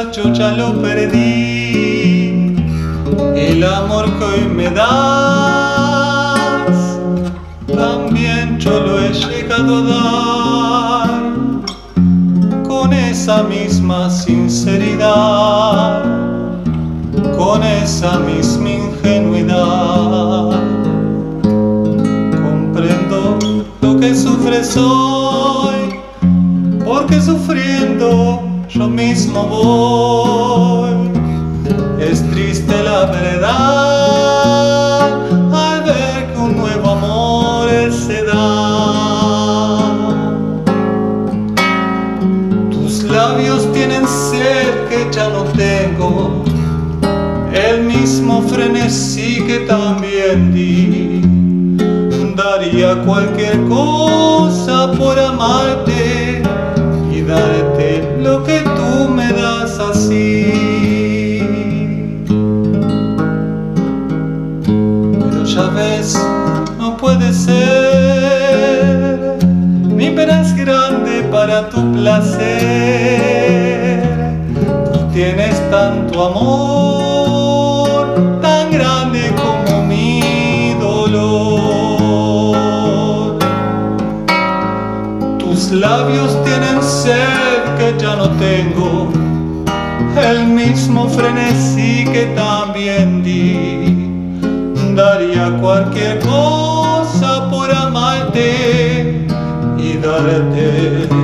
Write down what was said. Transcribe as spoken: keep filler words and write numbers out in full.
quizás yo ya lo perdí. El amor que hoy me das, también yo lo he llegado a dar, con esa misma sinceridad, con esa misma ingenuidad. Comprendo lo que sufres hoy, porque sufriendo yo mismo voy. Es triste la verdad al ver que un nuevo amor se da. Tus labios tienen sed que ya no tengo, el mismo frenesí que también di. Daría cualquier cosa por amarte y darte lo que tú me das así. Pero ya ves, no puede ser, mi pena es grande para tu placer. Tú tienes tanto amor, tan grande como mi dolor. Tus labios tienen sed que ya no tengo, el mismo frenesí que también di. Daría cualquier cosa por amarte y darte